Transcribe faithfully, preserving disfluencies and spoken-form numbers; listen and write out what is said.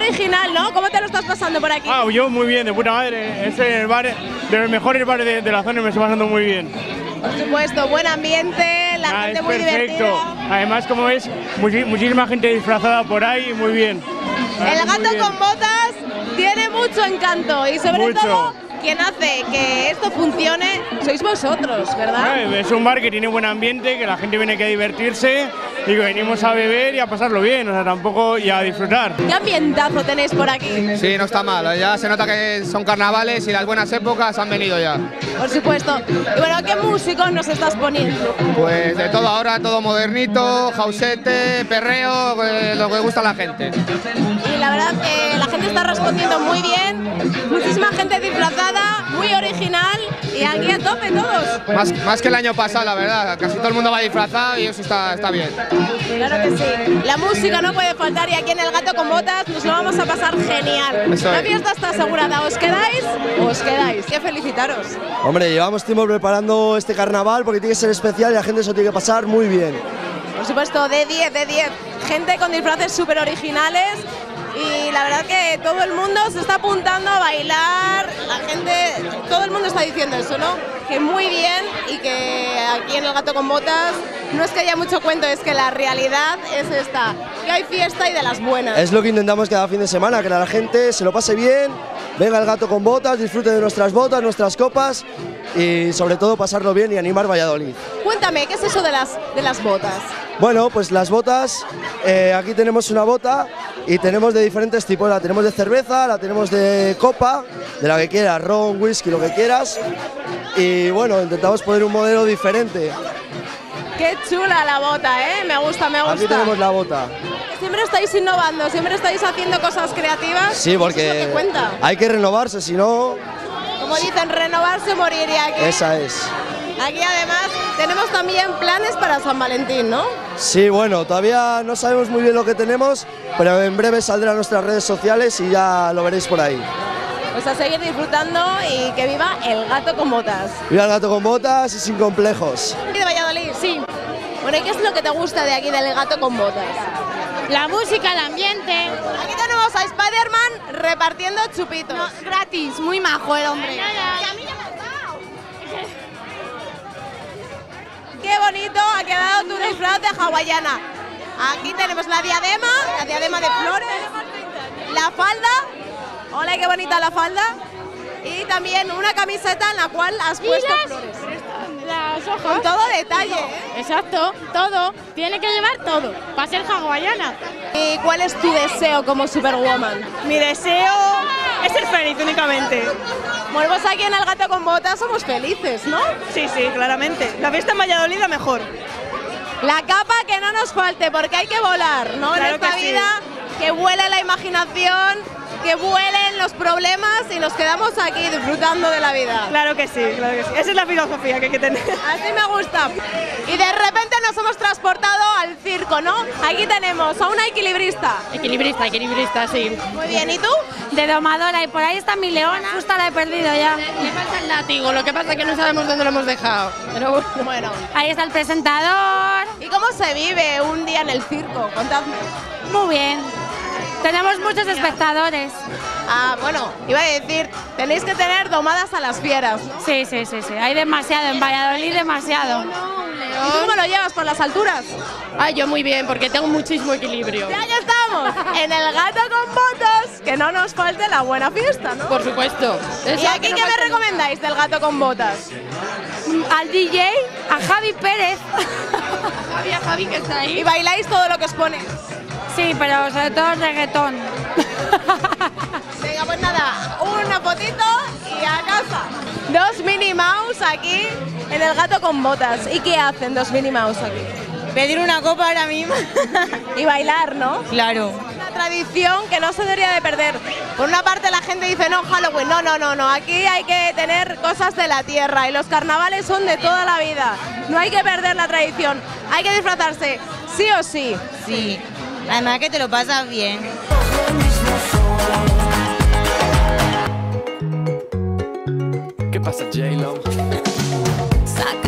original, ¿no? ¿Cómo te lo estás pasando por aquí? Ah, yo muy bien, de puta madre. Es el bar de los mejores bares de, de la zona y me estoy pasando muy bien. Por supuesto, buen ambiente, la Ah, gente es muy perfecto. divertida. Además, como ves, muchi- muchísima gente disfrazada por ahí, muy bien. El Muy gato bien. con botas tiene mucho encanto y sobre Mucho. todo quien hace que esto funcione sois vosotros, ¿verdad? Eh, Es un bar que tiene buen ambiente, que la gente viene aquí a divertirse y que venimos a beber y a pasarlo bien, o sea, tampoco y a disfrutar. ¿Qué ambientazo tenéis por aquí? Sí, no está mal, ya se nota que son carnavales y las buenas épocas han venido ya. Por supuesto. Y bueno, ¿qué músicos nos estás poniendo? Pues de todo ahora, todo modernito, jausete, perreo, eh, lo que gusta a la gente. Y la verdad que la gente está respondiendo muy bien, muchísima gente disfrazada, muy original y aquí a tope todos. Más, más que el año pasado, la verdad, casi todo el mundo va disfrazado y eso está, está bien. Claro que sí. La música no puede faltar y aquí en El Gato con Botas nos lo vamos a pasar genial. Eso La es. fiesta está asegurada. ¿Os quedáis? Os quedáis. Que felicitaros. Hombre, llevamos tiempo preparando este carnaval porque tiene que ser especial y la gente se lo tiene que pasar muy bien. Por supuesto, de diez, de diez. Gente con disfraces súper originales y la verdad que todo el mundo se está apuntando a bailar. La gente, todo el mundo está diciendo eso, ¿no? Que muy bien y que aquí en El Gato con Botas no es que haya mucho cuento, es que la realidad es esta, que hay fiesta y de las buenas. Es lo que intentamos cada fin de semana, que la gente se lo pase bien, venga el gato con botas, disfrute de nuestras botas, nuestras copas y sobre todo pasarlo bien y animar Valladolid. Cuéntame, ¿qué es eso de las, de las botas? Bueno, pues las botas, eh, aquí tenemos una bota y tenemos de diferentes tipos, la tenemos de cerveza, la tenemos de copa, de la que quieras, ron, whisky, lo que quieras. Y bueno, intentamos poner un modelo diferente. Qué chula la bota, ¿eh? Me gusta, me gusta. Aquí tenemos la bota. Siempre estáis innovando, siempre estáis haciendo cosas creativas. Sí, Eso es porque lo que cuenta. hay que renovarse, si no, Como dicen, renovarse o morir. Y aquí, esa es. aquí además tenemos también planes para San Valentín, ¿no? Sí, bueno, todavía no sabemos muy bien lo que tenemos, pero en breve saldrán nuestras redes sociales y ya lo veréis por ahí. Pues a seguir disfrutando y que viva El Gato con Botas. Viva el gato con botas y sin complejos. ¿De Valladolid? Sí. Bueno, ¿y qué es lo que te gusta de aquí del Gato con Botas? La música, el ambiente. Aquí tenemos a Spider-Man repartiendo chupitos. No, gratis, muy majo el hombre. Qué bonito ha quedado tu disfraz de hawaiana. Aquí tenemos la diadema, la diadema de flores, la falda. Hola, qué bonita la falda. Y también una camiseta en la cual has puesto flores. Las hojas. Con todo detalle, ¿eh? Exacto, todo. Tiene que llevar todo para ser hawaiana. ¿Y cuál es tu deseo como Superwoman? Mi deseo es ser feliz únicamente. Bueno, pues aquí en El Gato con Botas somos felices, ¿no? Sí, sí, claramente. La fiesta en Valladolid la mejor. La capa que no nos falte, porque hay que volar, ¿no? Claro en esta que sí. vida, que vuele la imaginación, que vuelen los problemas y nos quedamos aquí disfrutando de la vida. Claro que sí, claro que sí. Esa es la filosofía que hay que tener. Así me gusta. Y de repente nos hemos transportado al circo, ¿no? Aquí tenemos a una equilibrista. Equilibrista, equilibrista, sí. Muy bien, ¿y tú? De domadora, y por ahí está mi leona. Justo la he perdido ya. Le falta el látigo, lo que pasa es que no sabemos dónde lo hemos dejado. Pero bueno. Bueno. Ahí está el presentador. ¿Y cómo se vive un día en el circo? Contadme. Muy bien. Tenemos muchos espectadores. Ah, bueno, iba a decir, tenéis que tener domadas a las fieras, ¿no? Sí, sí, sí, sí. Hay demasiado, en Valladolid demasiado. ¿Y tú cómo lo llevas por las alturas? Ay, yo muy bien, porque tengo muchísimo equilibrio. Ya que estamos en El Gato con Botas, que no nos falte la buena fiesta, ¿no? Por supuesto. ¿Y aquí qué me recomendáis del Gato con Botas? Al D J, a Javi Pérez. Javi, a Javi que está ¿Y ahí. bailáis todo lo que os pone? Sí, pero sobre todo reggaetón. Venga, pues nada, una fotito y a casa. Dos Minnie Mouse aquí en El Gato con Botas. ¿Y qué hacen dos Minnie Mouse aquí? Pedir una copa ahora mismo. Y bailar, ¿no? Claro. Una tradición que no se debería de perder. Por una parte la gente dice, no, Halloween, no, no, no, no. Aquí hay que tener cosas de la tierra y los carnavales son de toda la vida. No hay que perder la tradición. Hay que disfrazarse, sí o sí. Sí. Además que te lo pasas bien. ¿Qué pasa, J-Lo? Saca